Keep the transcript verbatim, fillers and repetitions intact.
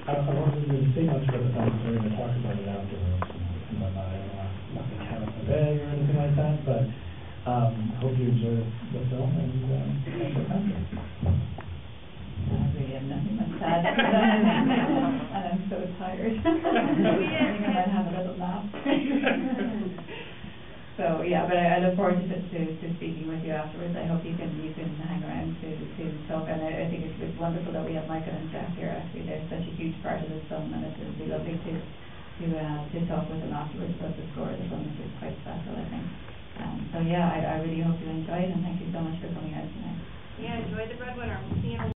I, I wasn't really say much about the film, so we're going to talk about it afterwards and whatnot. I don't want not to count up the bag or anything like that, but um, I hope you enjoy the, the film and um, thanks for coming. I really have nothing much to add, and I'm so tired. I think I might have a little nap. So yeah, but I, I look forward to, to to speaking with you afterwards. I hope you can you can hang around to to talk, and I, I think it's, it's wonderful that we have Michael and Jack here. Actually, they're such a huge part of this film, and it would be lovely to to uh, to talk with them afterwards about the score of the film, which is quite special, I think. Um, so yeah, I, I really hope you enjoyed, and thank you so much for coming out tonight. Yeah, enjoy the Breadwinner. We'll see you.